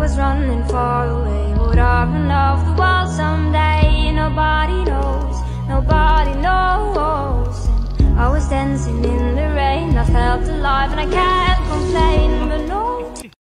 was running far away. Would I run off the world someday? Nobody knows, nobody knows. And I was dancing in the rain, I felt alive and I can't complain.